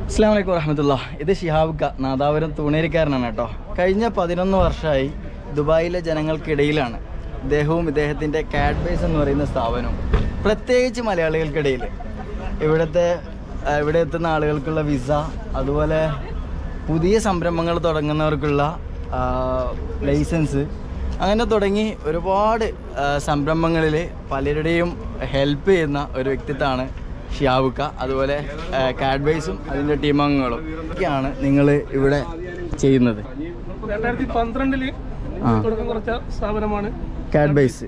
അസ്സലാമു അലൈക്കും വറഹ്മത്തുള്ളാഹി. ഇത് ഷിഹാബ് നാദാപുരം തൂണേരിക്കാരനാണ് കേട്ടോ. കഴിഞ്ഞ 11 വർഷമായി ദുബായിലെ ജനങ്ങൾക്കിടയിലാണ് ഇദ്ദേഹവും ഇദ്ദേഹത്തിൻ്റെ കാഡ്ബേസ് എന്ന് പറയുന്ന സ്ഥാപനവും. പ്രത്യേകിച്ച് മലയാളികൾക്കിടയിൽ ഇവിടെ എത്തുന്ന ആളുകൾക്കുള്ള വിസ, അതുപോലെ പുതിയ സംരംഭങ്ങൾ തുടങ്ങുന്നവർക്കുള്ള ലൈസൻസ്, അങ്ങനെ തുടങ്ങി ഒരുപാട് സംരംഭങ്ങളിൽ പലരുടെയും ഹെൽപ്പ് ചെയ്യുന്ന ഒരു വ്യക്തിത്വമാണ് ഷിഹാബുക്ക. അതുപോലെ കാഡ്ബേസും അതിൻ്റെ ടീമംഗങ്ങളും ഒക്കെയാണ് നിങ്ങൾ ഇവിടെ ചെയ്യുന്നത്. 2012 തുടക്കം കുറച്ച സ്ഥാപനമാണ് കാഡ്ബേസ്.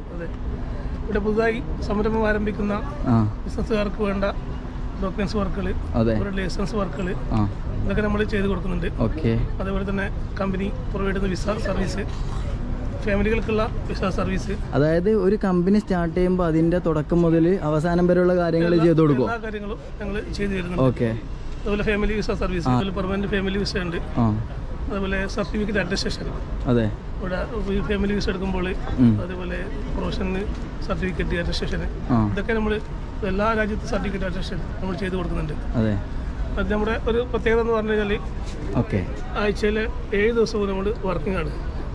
ഇവിടെ പുതുതായി സംരംഭം ആരംഭിക്കുന്ന ബിസിനസ്സുകാർക്ക് വേണ്ട ഡോക്യുമെന്റ്സ് വർക്കുകൾ, ലൈസൻസ് വർക്കുകൾ, ഇതൊക്കെ നമ്മൾ ചെയ്ത് കൊടുക്കുന്നുണ്ട്. അതേപോലെ തന്നെ കമ്പനി പ്രൊവൈഡ് ചെയ്യുന്ന വിസ സർവീസ്, ഫാമിലികൾക്കുള്ള വിസ സർവീസ്. അതായത് ഒരു കമ്പനി സ്റ്റാർട്ട് ചെയ്യുമ്പോൾ അതിന്റെ തുടക്കം മുതൽ അവസാനം വരെയുള്ള കാര്യങ്ങൾ ചെയ്തു കൊടുക്കും. എല്ലാ കാര്യങ്ങളും ഞങ്ങൾ ചെയ്തു തരുന്നുണ്ട്. അതുപോലെ ഫാമിലി വിസ സർവീസ്, അതുപോലെ പെർമനന്റ് ഫാമിലി വിസ ഉണ്ട്. അതുപോലെ സർട്ടിഫിക്കറ്റ് അറ്റസ്റ്റേഷൻ, ഇവിടെ ഫാമിലി വിസ എടുക്കുമ്പോൾ അതേപോലെ പ്രൊഫഷണൽ സർട്ടിഫിക്കറ്റ് അറ്റസ്റ്റേഷൻ, ഇതൊക്കെ നമ്മൾ എല്ലാ രാജ്യത്തെ സർട്ടിഫിക്കറ്റ് അറ്റസ്റ്റേഷൻ നമ്മൾ ചെയ്തു കൊടുക്കുന്നുണ്ട്. അത് നമ്മുടെ ഒരു പ്രത്യേകത എന്ന് പറഞ്ഞു കഴിഞ്ഞാൽ ആഴ്ചയിൽ 7 ദിവസവും നമ്മൾ വർക്കിംഗ് ആണ്.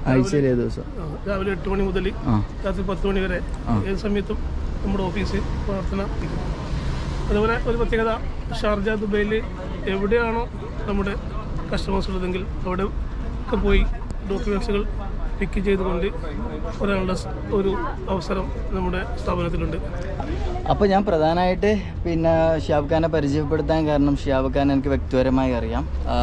രാവിലെ 8 മണി മുതൽ രാത്രി 10 മണി വരെ ഏത് സമയത്തും നമ്മുടെ ഓഫീസ് പ്രവർത്തനം. അതുപോലെ ഒരു പ്രത്യേകത, ഷാർജ, ദുബൈയിൽ എവിടെയാണോ നമ്മുടെ കസ്റ്റമേഴ്സ് ഉള്ളതെങ്കിൽ അവിടെ ഒക്കെ പോയി ഡോക്യുമെൻറ്റ്സുകൾ പിക്ക് ചെയ്തുകൊണ്ട് ഒരാളുടെ ഒരു അവസരം നമ്മുടെ സ്ഥാപനത്തിലുണ്ട്. അപ്പോൾ ഞാൻ പ്രധാനമായിട്ട് ഷിഹാബ് ഖാനെ പരിചയപ്പെടുത്താൻ കാരണം ഷിഹാബ് ഖാൻ എനിക്ക് വ്യക്തിപരമായി അറിയാം.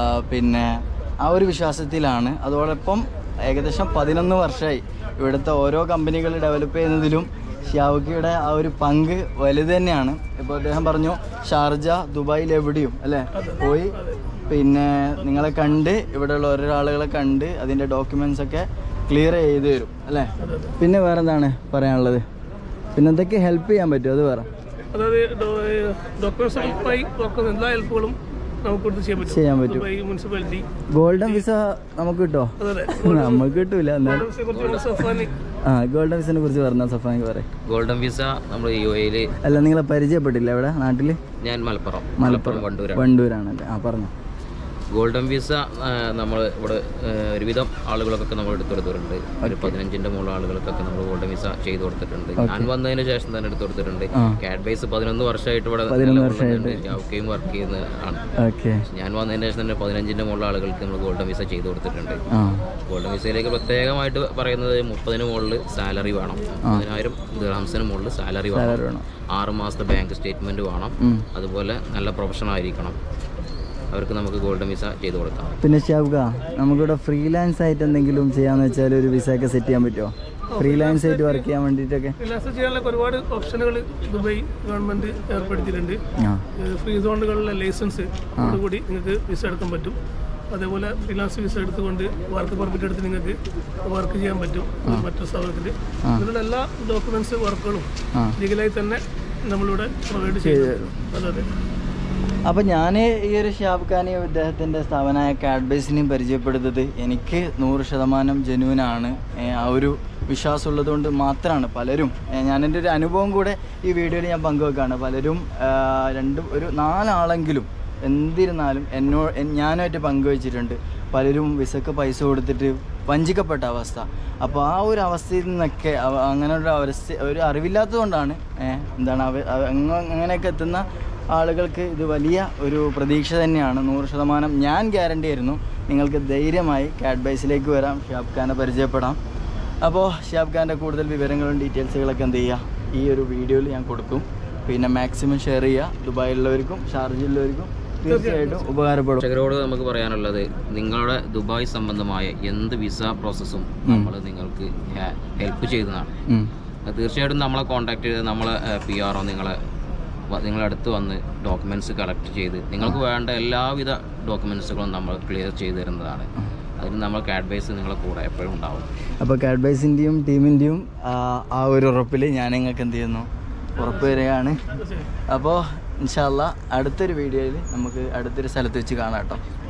ആ ഒരു വിശ്വാസത്തിലാണ്. അതോടൊപ്പം ഏകദേശം 11 വർഷമായി ഇവിടുത്തെ ഓരോ കമ്പനികൾ ഡെവലപ്പ് ചെയ്യുന്നതിലും ഷിഹാബുക്കയുടെ ആ ഒരു പങ്ക് വലുത് തന്നെയാണ്. ഇപ്പോൾ അദ്ദേഹം പറഞ്ഞു ഷാർജ, ദുബായിൽ എവിടെയും അല്ലേ പോയി നിങ്ങളെ കണ്ട്, ഇവിടെയുള്ള ഓരോ ആളുകളെ കണ്ട് അതിൻ്റെ ഡോക്യുമെൻറ്റ്സ് ഒക്കെ ക്ലിയർ ചെയ്ത് തരും അല്ലേ. പിന്നെ വേറെ എന്താണ് പറയാനുള്ളത്? പിന്നെ എന്തൊക്കെ ഹെൽപ്പ് ചെയ്യാൻ പറ്റും അത് വേറെ? അതായത് ഡോക്യുമെന്റ്സുമായി എല്ലാ ഹെൽപ്പുകളും നമുക്ക് ചെയ്യാൻ പറ്റും. മുനിസിപ്പാലിറ്റി ഗോൾഡൻ വിസ നമുക്ക് കിട്ടോ? നമുക്ക് കിട്ടൂല. ഗോൾഡൻ വിസിനെ കുറിച്ച് പറഞ്ഞ സഫാനി പറയും. ഗോൾഡൻ വിസ നമ്മൾ UAE അല്ല, നിങ്ങളെ പരിചയപ്പെട്ടില്ല എവിടെ നാട്ടില്? ഞാൻ മലപ്പുറം വണ്ടൂരാണല്ലേ. പറഞ്ഞു. ഗോൾഡൻ വിസ നമ്മൾ ഇവിടെ ഒരുവിധം ആളുകൾക്കൊക്കെ നമ്മൾ എടുത്തു കൊടുത്തിട്ടുണ്ട്. ഒരു 15ന്റെ മുകളിൽ ആളുകൾക്കൊക്കെ നമ്മൾ ഗോൾഡൻ വിസ ചെയ്ത് കൊടുത്തിട്ടുണ്ട്. ഞാൻ വന്നതിന് ശേഷം തന്നെ എടുത്തു കൊടുത്തിട്ടുണ്ട്. കാഡ്ബേസ് 11 വർഷമായിട്ട് ഇവിടെ ഷാവുക്കയും വർക്ക് ചെയ്യുന്നതാണ്. ഞാൻ വന്നതിന് ശേഷം തന്നെ 15ന്റെ മുകളിൽ ആളുകൾക്ക് നമ്മൾ ഗോൾഡൻ വിസ ചെയ്ത് കൊടുത്തിട്ടുണ്ട്. ഗോൾഡൻ വിസയിലേക്ക് പ്രത്യേകമായിട്ട് പറയുന്നത് 30-ന് മുകളിൽ സാലറി വേണം, 10,000 ദിർഹംസിന് മുകളിൽ സാലറി വേണം, 6 മാസത്തെ ബാങ്ക് സ്റ്റേറ്റ്മെന്റ് വേണം, അതുപോലെ നല്ല പ്രൊഫഷണൽ ആയിരിക്കണം. അവർക്ക് നമുക്ക് ഗോൾഡൻ വിസ ചെയ്ത് കൊടുക്കാം. പിന്നെ ഷിഹാബ്, നമുക്കിവിടെ ഫ്രീലാൻസ് ആയിട്ട് എന്തെങ്കിലും ചെയ്യാന്ന് വെച്ചാൽ ഒരു വിസ ഒക്കെ സെറ്റ് ചെയ്യാൻ പറ്റുമോ? ഫ്രീലാൻസ് ആയിട്ട് വർക്ക് ചെയ്യാൻ വേണ്ടിയിട്ടൊക്കെ ഫ്രീലാൻസ് ചെയ്യാനുള്ള ഒരുപാട് ഓപ്ഷനുകൾ ദുബായ് ഗവൺമെന്റ് ഏർപ്പെടുത്തിയിട്ടുണ്ട്. ഫ്രീ സോണുകളിലെ ലൈസൻസ് കൂടി നിങ്ങൾക്ക് വിസ എടുക്കാൻ പറ്റും. അതേപോലെ ഫ്രീലാൻസ് വിസ എടുത്തുകൊണ്ട് വർക്ക് പെർമിറ്റ് എടുത്ത് നിങ്ങൾക്ക് വർക്ക് ചെയ്യാൻ പറ്റും മറ്റൊരു സ്ഥാപനത്തിൽ. ഇതിനുള്ള എല്ലാ ഡോക്യുമെന്റ്സ് വർക്കുകളും ലീഗലായി തന്നെ നമ്മളിവിടെ പ്രൊവൈഡ് ചെയ്തു തരും. അതെ. അപ്പോൾ ഞാൻ ഈ ഒരു ഷിഹാബ് ഖാനെയും ഇദ്ദേഹത്തിൻ്റെ സ്ഥാപനമായ കാഡ്ബേസിനെയും പരിചയപ്പെടുത്തത് എനിക്ക് 100% ജെന്യൂനാണ്. ആ ഒരു വിശ്വാസം ഉള്ളതുകൊണ്ട് മാത്രമാണ് പലരും, ഞാനെൻ്റെ ഒരു അനുഭവം കൂടെ ഈ വീഡിയോയിൽ ഞാൻ പങ്കുവെക്കുകയാണ്. പലരും ഒരു 4 ആളെങ്കിലും എന്തിരുന്നാലും ഞാനുമായിട്ട് പങ്കുവെച്ചിട്ടുണ്ട്. പലരും വിസക്ക് പൈസ കൊടുത്തിട്ട് വഞ്ചിക്കപ്പെട്ട അവസ്ഥ. അപ്പോൾ ആ ഒരു അവസ്ഥയിൽ നിന്നൊക്കെ അങ്ങനെ ഒരു അറിവില്ലാത്തത് കൊണ്ടാണ് അങ്ങനെയൊക്കെ എത്തുന്ന ആളുകൾക്ക് ഇത് വലിയ ഒരു പ്രതീക്ഷ തന്നെയാണ്. 100% ഞാൻ ഗ്യാരണ്ടി ആയിരുന്നു. നിങ്ങൾക്ക് ധൈര്യമായി കാഡ്ബേസിലേക്ക് വരാം, ഷിഹാബ് ഖാനെ പരിചയപ്പെടാം. അപ്പോൾ ഷിഹാബ് ഖാൻ്റെ കൂടുതൽ വിവരങ്ങളും ഡീറ്റെയിൽസുകളൊക്കെ എന്ത് ചെയ്യുക, ഈ ഒരു വീഡിയോയിൽ ഞാൻ കൊടുക്കും. പിന്നെ മാക്സിമം ഷെയർ ചെയ്യുക. ദുബായിലുള്ളവർക്കും ഷാർജയിലുള്ളവർക്കും തീർച്ചയായിട്ടും ഉപകാരപ്പെടും. പ്രേക്ഷകരോട് നമുക്ക് പറയാനുള്ളത്, നിങ്ങളുടെ ദുബായ് സംബന്ധമായ എന്ത് വിസ പ്രോസസ്സും നമ്മൾ നിങ്ങൾക്ക് ഹെൽപ്പ് ചെയ്യുന്നതാണ്. തീർച്ചയായിട്ടും നമ്മളെ കോൺടാക്ട് ചെയ്ത് നമ്മളെ PR നിങ്ങളടുത്ത് വന്ന് ഡോക്യുമെൻറ്റ്സ് കളക്ട് ചെയ്ത് നിങ്ങൾക്ക് വേണ്ട എല്ലാവിധ ഡോക്യുമെൻറ്റ്സുകളും നമ്മൾ ക്ലിയർ ചെയ്ത് തരുന്നതാണ്. അതിന് നമ്മൾ കാഡ്ബേസ് നിങ്ങളെ കൂടെ എപ്പോഴും ഉണ്ടാവും. അപ്പോൾ കാഡ്ബേസിൻ്റെയും ടീമിൻ്റെയും ആ ഒരു ഉറപ്പിൽ ഞാൻ നിങ്ങൾക്ക് എന്ത് ചെയ്യുന്നു, ഉറപ്പ് വരികയാണ്. അപ്പോൾ ഇൻഷാ അല്ലാഹ് അടുത്തൊരു വീഡിയോയിൽ നമുക്ക് അടുത്തൊരു സ്ഥലത്ത് വെച്ച് കാണാം കേട്ടോ.